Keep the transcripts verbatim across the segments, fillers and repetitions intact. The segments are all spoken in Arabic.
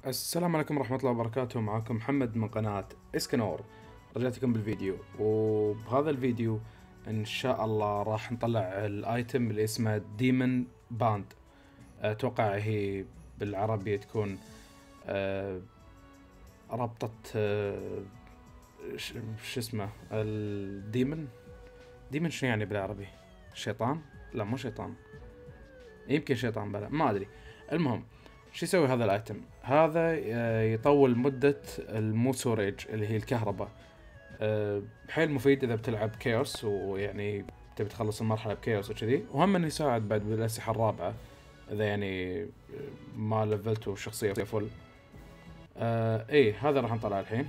السلام عليكم ورحمة الله وبركاته. معكم محمد من قناة اسكنور. رجعت لكم بالفيديو، وبهذا الفيديو ان شاء الله راح نطلع الايتم اللي اسمه ديمن باند. اتوقع هي بالعربية تكون أه ربطة أه شو اسمه الديمن. ديمن شنو يعني بالعربي؟ شيطان؟ لا مو شيطان، يمكن شيطان بلا ما ادري. المهم شو يسوي هذا الايتم؟ هذا يطول مدة الموسوريج اللي هي الكهرباء. حيل مفيد اذا بتلعب كيوس ويعني تبي تخلص المرحلة بكيوس وكذي، وهم انه يساعد بعد بالاسلحة الرابعة اذا يعني ما لفلتوا الشخصية فل. آه ايه هذا راح نطلع الحين.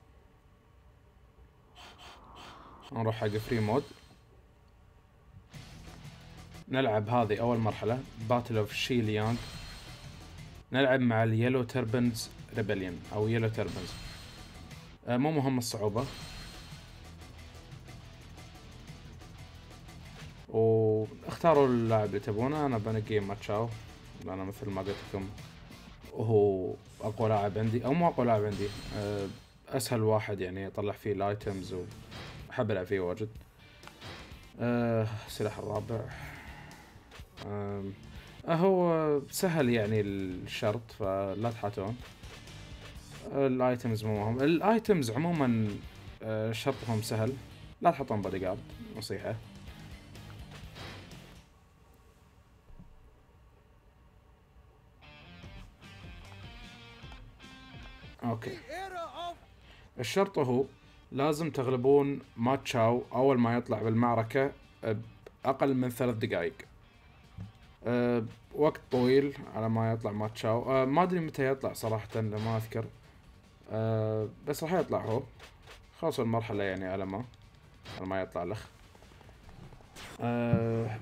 نروح حق فري مود، نلعب هذه اول مرحلة باتل اوف شيليانغ. نلعب مع اليلو تربنز ريبليون او يلو تربنز. آه مو مهم الصعوبة، واختاروا اللاعب اللي تبونه. انا بنقي ماتشاو لأنا مثل ما قلت لكم وهو اقوى لاعب عندي، او مو اقوى لاعب عندي، آه اسهل واحد يعني اطلع فيه الايتمز واحب العب فيه واجد. آه السلاح الرابع آه هو سهل يعني الشرط، فلا تحاتون. الايتمز مو مهم، الايتمز عموما آه شرطهم سهل، لا تحطون بودي جارد نصيحة. اوكي، الشرط هو لازم تغلبون ماتشاو اول ما يطلع بالمعركة باقل من ثلاث دقائق. أه وقت طويل على ما يطلع ماتشاو. أه ما ادري متى يطلع صراحة لما اذكر، أه بس راح يطلع هو. خلصوا المرحلة يعني على ما على ما يطلع لخ. أه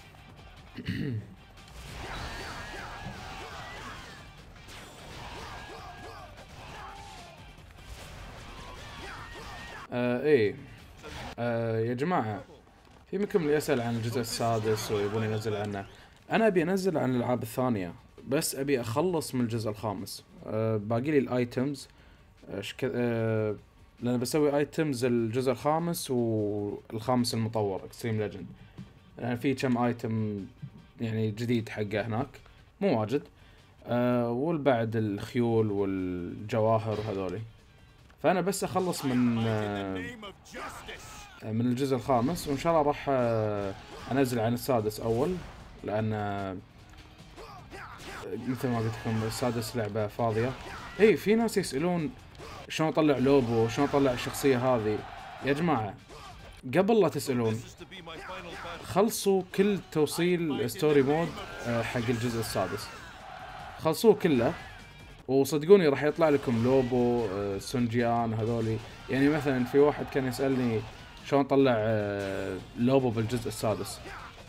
آه ايه آه يا جماعة، في منكم اللي يسأل عن الجزء السادس ويبون ينزل عنه. انا ابي انزل عن الالعاب الثانية، بس ابي اخلص من الجزء الخامس. آه باقي لي الايتمز، آه آه لان بسوي ايتمز الجزء الخامس والخامس المطور اكستريم ليجند، لان في كم ايتم يعني جديد حقه هناك مو واجد. آه والبعد الخيول والجواهر وهذولي. فانا بس اخلص من آه من الجزء الخامس، وان شاء الله راح آه انزل عن السادس اول، لان آه مثل ما قلت لكم السادس لعبة فاضية. اي في ناس يسألون شلون اطلع لوبو، شلون اطلع الشخصية هذه. يا جماعة قبل لا تسألون، خلصوا كل توصيل ستوري مود حق الجزء السادس، خلصوه كله وصدقوني راح يطلع لكم لوبو، سونجيان هذولي. يعني مثلا في واحد كان يسألني شلون طلع لوبو بالجزء السادس.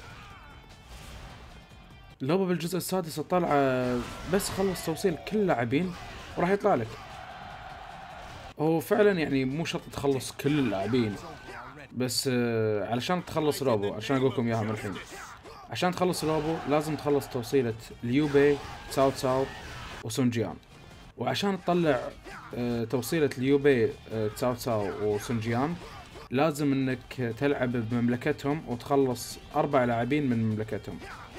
لوبو بالجزء السادس طلع بس خلص توصيل كل اللاعبين وراح يطلع لك. هو فعلا يعني مو شرط تخلص كل اللاعبين، بس علشان تخلص لوبو، عشان اقول لكم اياها من الحين، عشان تخلص لوبو لازم تخلص توصيلة ليو بي، تساو تساو وسونجيان. وعشان تطلع توصيلة ليو بي، تساو تساو وسونجيان لازم انك تلعب بمملكتهم وتخلص اربع لاعبين من مملكتهم.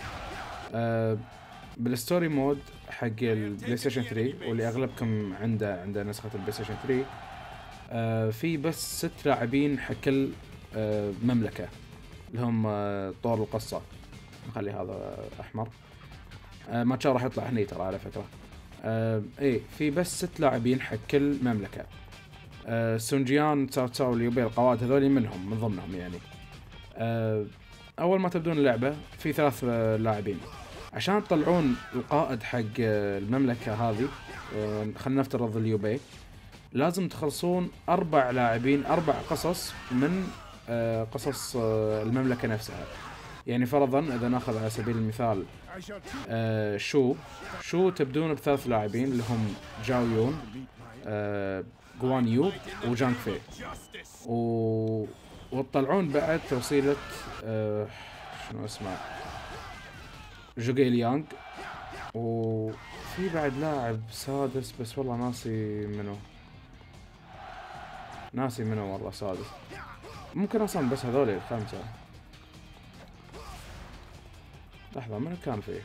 بالستوري مود حق البلاي ستيشن ثري، واللي اغلبكم عنده عنده نسخة البلاي ستيشن ثري، في بس ست لاعبين حق كل مملكة اللي هم طور القصة. نخلي هذا احمر. ما شاء راح يطلع هني ترى على فكرة. آه ايه في بس ست لاعبين حق كل مملكة. آه سونجيان، تساو تساو، اليوبي، القواد هذولي منهم من ضمنهم يعني. آه اول ما تبدون اللعبة في ثلاث آه لاعبين. عشان تطلعون القائد حق آه المملكة هذه، آه خلينا نفترض اليوبي، لازم تخلصون اربع لاعبين، اربع قصص من آه قصص آه المملكة نفسها. يعني فرضا اذا ناخذ على سبيل المثال آه شو شو تبدون بثلاث لاعبين اللي هم جاو يون، آه جوان يو، وجانغ في، و... وتطلعون بعد توصيلة آه شنو اسمه جوجي ليانغ، و في بعد لاعب سادس بس والله ناسي منو، ناسي منو والله سادس. ممكن اصلا بس هذول الخمسة. لحظة منو كان فيه؟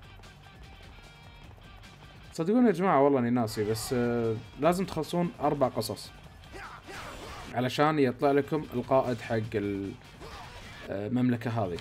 صدقوني يا جماعة والله اني ناسي، بس آه لازم تخلصون اربع قصص علشان يطلع لكم القائد حق المملكة هذه.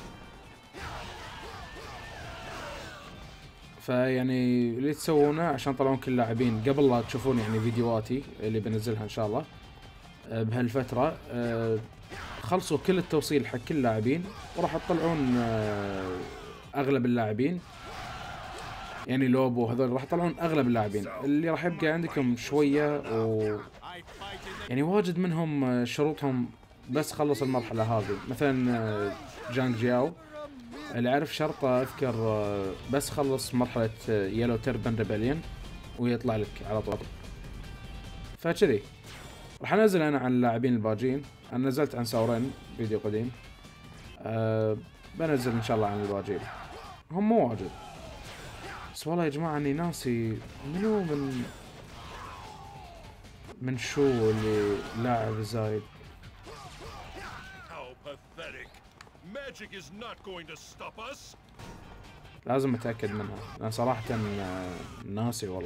فيعني اللي تسوونه عشان تطلعون كل اللاعبين قبل لا تشوفون يعني فيديوهاتي اللي بنزلها ان شاء الله آه بهالفترة، آه خلصوا كل التوصيل حق كل اللاعبين وراح تطلعون آه اغلب اللاعبين، يعني لوبو هذول راح يطلعون اغلب اللاعبين. اللي راح يبقى عندكم شويه و يعني واجد منهم شروطهم بس خلص المرحله هذه. مثلا جانج جياو اللي عارف شرطه اذكر بس خلص مرحله يلو تربن ريبليون ويطلع لك على طول. فكذي راح انزل انا عن اللاعبين الباجين. انا نزلت عن ساورين فيديو قديم، أه بنزل ان شاء الله عن الباجين. هم مو واجد بس والله يا جماعة اني ناسي منو من من شو اللي لاعب زايد. لازم اتأكد منها لان صراحة ناسي والله.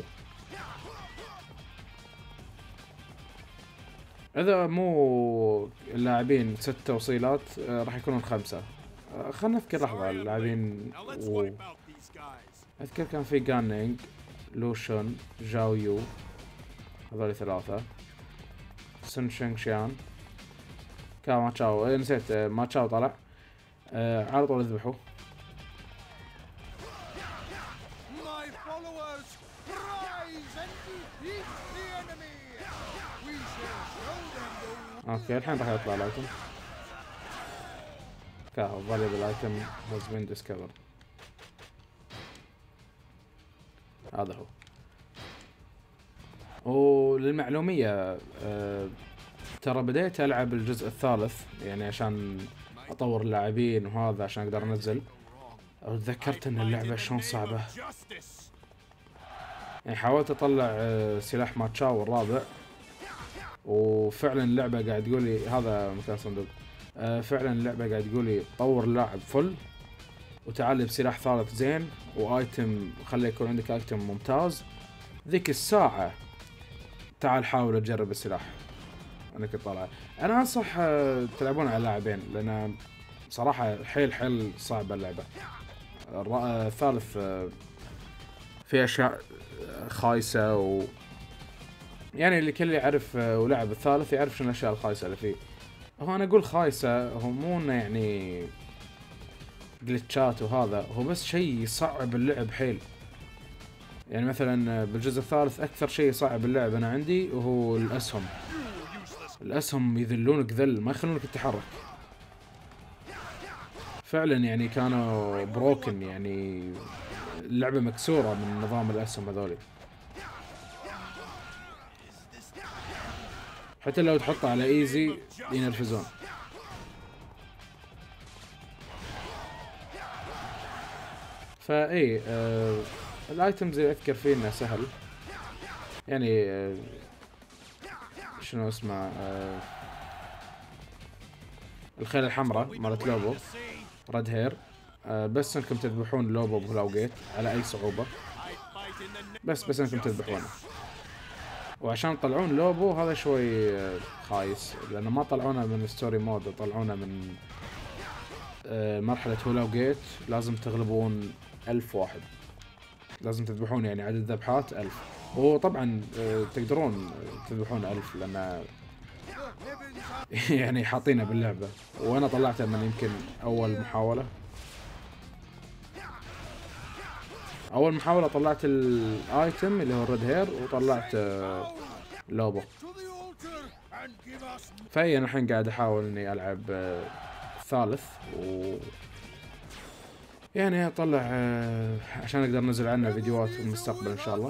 اذا مو اللاعبين ست توصيلات راح يكونون خمسة. خلنا نذكر لحظة اللاعبين و... اذكر كان في جانينج، لوشن، جاو يو، هذول ثلاثة، سن شينغ شيان، كا ما تشاو، ايه نسيت ما تشاو طلع. آه على طول اذبحوا. اوكي الحين راح يطلع الايتم. كا valuable item has been discovered. هذا هو. وللمعلومية آه ترى بديت ألعب الجزء الثالث يعني عشان أطور اللاعبين وهذا عشان أقدر أنزل. وتذكرت إن اللعبة شلون صعبة. يعني حاولت أطلع آه سلاح ماتشاو الرابع وفعلا اللعبة قاعد تقولي هذا مكان صندوق. آه فعلا اللعبة قاعد تقولي طور اللاعب فل وتعالي بسلاح ثالث زين وايتم خلي يكون عندك ايتم ممتاز. ذيك الساعة تعال حاول تجرب السلاح. انا كنت طالع. انا انصح تلعبون على لاعبين لان صراحة حيل حيل صعبة اللعبة. الثالث في اشياء خايسة و يعني اللي كل يعرف ولعب الثالث يعرف شنو الاشياء الخايسة اللي فيه. هو انا اقول خايسة هو مو انه يعني جلتشات وهذا، هو بس شيء يصعب اللعب حيل. يعني مثلا بالجزء الثالث اكثر شيء صعب اللعب انا عندي وهو الاسهم. الاسهم يذلونك ذل ما يخلونك تتحرك فعلا. يعني كانوا بروكن، يعني اللعبة مكسورة من نظام الاسهم هذولي. حتى لو تحطه على ايزي ينرفزون. فاي آه الايتمز اللي اذكر فيه انه سهل. يعني آه شنو اسمه آه الخيل الحمراء مالت لوبو رد هير. آه بس انكم تذبحون لوبو بهلاوجيت على اي صعوبة. بس بس انكم تذبحونه. وعشان تطلعون لوبو هذا شوي آه خايس لانه ما طلعونه من ستوري مود، طلعونه من آه مرحلة هولاوجيت. لازم تغلبون ألف واحد. لازم تذبحون يعني عدد ذبحات ألف. وطبعا تقدرون تذبحون ألف لأن يعني حاطينه باللعبة. وأنا طلعته من يمكن أول محاولة. أول محاولة طلعت الآيتم اللي هو الريد هير وطلعت لوبو. فأي أنا الحين قاعد أحاول إني ألعب الثالث و يعني اطلع عشان اقدر انزل عنه فيديوهات في المستقبل ان شاء الله.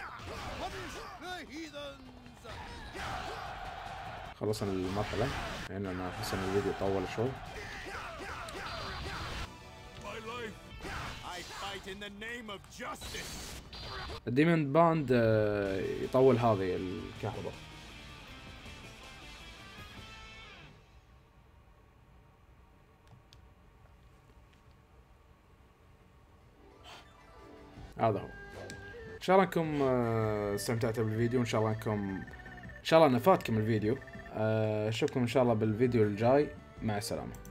خلصنا المرحلة يعني انا احس ان الفيديو طول شوي. الديمن باند يطول هذه الكهرباء. هذا هو. ان شاء الله انكم استمتعتوا بالفيديو، وان شاء الله انكم ان شاء الله نفاتكم الفيديو. اشوفكم ان شاء الله بالفيديو الجاي. مع السلامة.